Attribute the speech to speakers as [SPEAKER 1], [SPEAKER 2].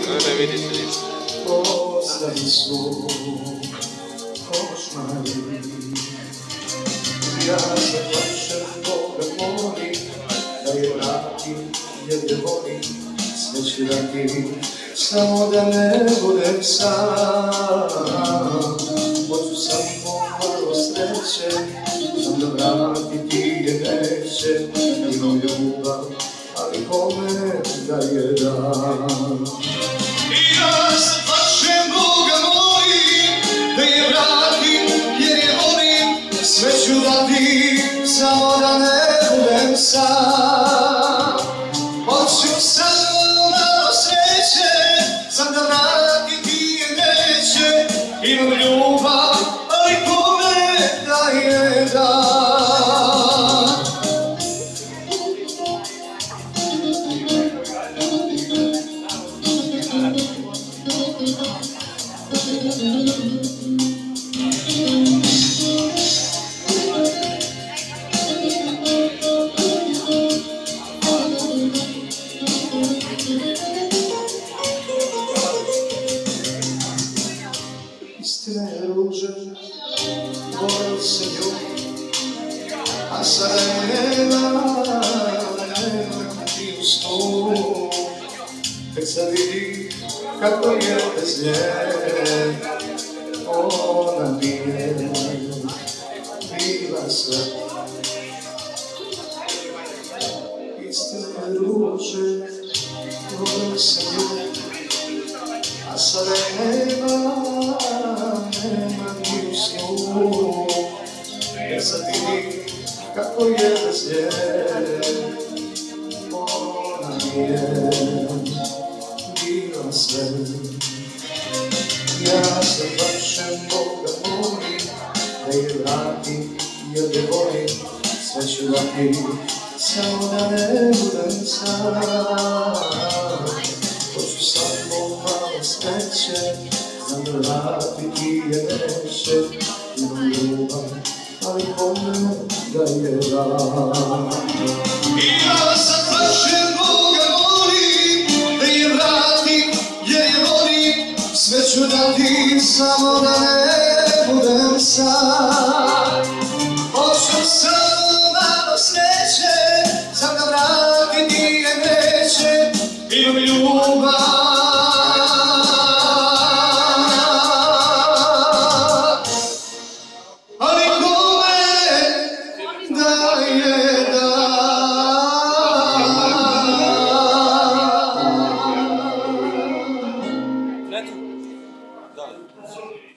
[SPEAKER 1] Ne vidi se ništa.
[SPEAKER 2] Ostavi su košmari. Ja se plašem Boga molim da je vratim jer je volim. Sve ću dati samo da ne budem sam. Hoću samo malo sreće, sam da vratiti je neće. Imam ljubav, ali kome da je dam.
[SPEAKER 3] I ja se plašem Boga molim da je vratim jer je volim.
[SPEAKER 2] Sve ću dati samo da ne budem sam.
[SPEAKER 3] Hoću samo malo sreće, sam da vratiti je neće. Imam ljubav, ali kome
[SPEAKER 2] da je dam. Istina je ruže, volio se nju, a sada je nema ti u snu. Tek sad vidi kako je bez nje, ona nije bila sve. Istina je ruže, volio se nju, a sada je nema ti u snu. Tek sad vidi kako je bez nje, ona nije bila sve. Ja se plašem Boga molim da je vratim jer je volim. Sve ću dati samo da ne budem sam. Hoću samo malo sreće, znam da vratiti je neće. Imam ljubav, ali kome da je dam.
[SPEAKER 3] I ja se plašem Boga molim da je vratim jer je volim.
[SPEAKER 2] Sve ću dati samo da ne budem sam.
[SPEAKER 3] Hoću samo malo sreće, sam da vratiti je neće. Imam ljubav, ali kome
[SPEAKER 2] Da je dam.
[SPEAKER 1] Da.